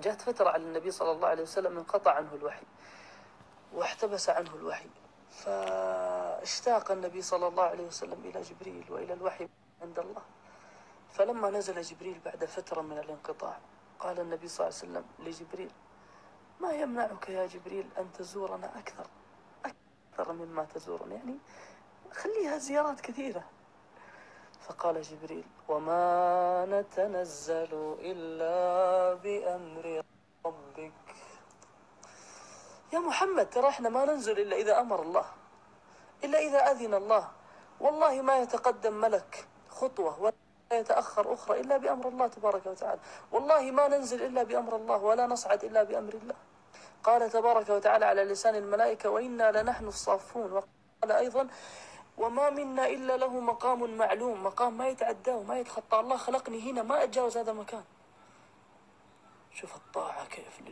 جاءت فترة على النبي صلى الله عليه وسلم انقطع عنه الوحي واحتبس عنه الوحي، فاشتاق النبي صلى الله عليه وسلم إلى جبريل وإلى الوحي عند الله. فلما نزل جبريل بعد فترة من الانقطاع قال النبي صلى الله عليه وسلم لجبريل: ما يمنعك يا جبريل أن تزورنا أكثر مما تزورنا، يعني خليها زيارات كثيرة. فقال جبريل: وما نتنزل إلا بأمر ربك. يا محمد ترى احنا ما ننزل إلا إذا أمر الله، إلا إذا أذن الله، والله ما يتقدم ملك خطوة ولا يتأخر أخرى إلا بأمر الله تبارك وتعالى، والله ما ننزل إلا بأمر الله ولا نصعد إلا بأمر الله. قال تبارك وتعالى على لسان الملائكة: وإنا لنحن الصافون. وقال أيضا: وما منا إلا له مقام معلوم، مقام ما يتعداه وما يتخطى. الله خلقني هنا ما أتجاوز هذا المكان. شوف الطاعة كيف